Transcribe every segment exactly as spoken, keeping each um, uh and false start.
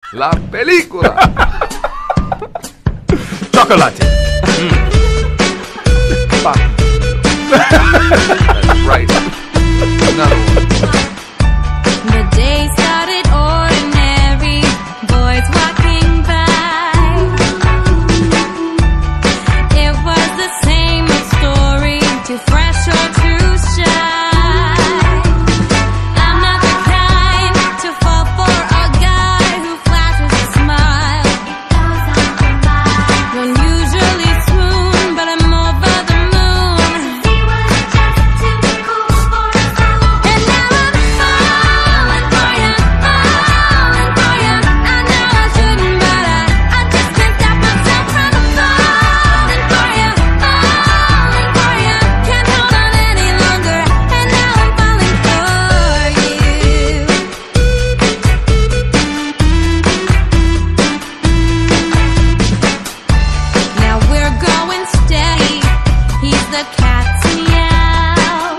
La película. Chocolate. Mm. That's right. Another one. The day started ordinary, boys walking by. It was the same old story, too fresh or too shy. I'm not the kind to fall for a guy who flashes a smile. Don't usually swoon, but I'm over the moon. And now I'm falling for you, falling for you. I know I shouldn't, but I, I just can't stop myself from falling for you, falling for you. Can't hold on any longer, and now I'm falling for you. Now we're going steady. He's the cat's meow.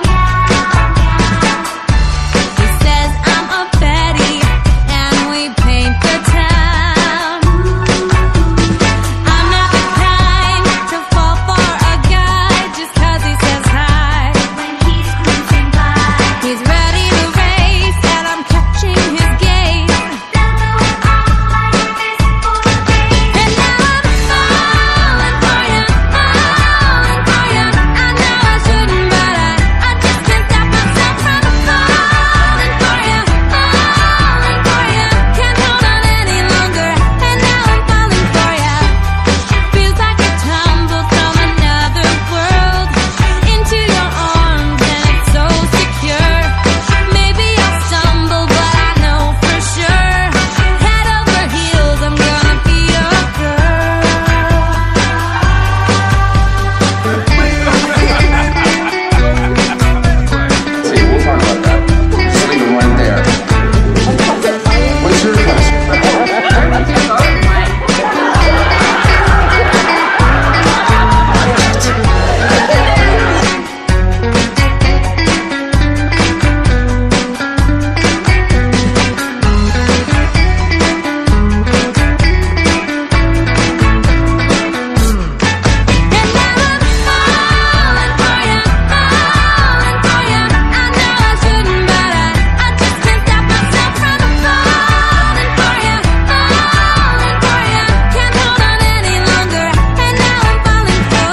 He says I'm a Betty, and we paint the town. I'm not the kind to fall for a guy just 'cause he says hi when he's cruising by. He's ready to race, and I'm catching his gaze. And now I'm falling for you, falling for you. I know I shouldn't, but I, I just can't stop myself from falling for you, falling for you. Can't hold on any longer, and now I'm falling for you. Feels like I tumbled from another world into your arms, and it's so secure. Maybe I'll stumble, but I know for sure. Head over heels, I'm gonna be your girl. See, we'll talk about that. Just leave them right there. What's your question? And now I'm falling for you, falling for you. I know I shouldn't, but I, I just can't stop myself from falling for you, falling for you. Can't hold on any longer, and now I'm falling for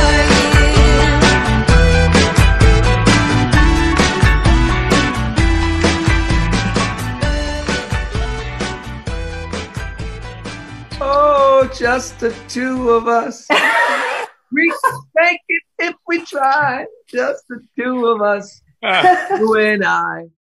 Oh, just the two of us. We can make it if we try. Just the two of us. You and I.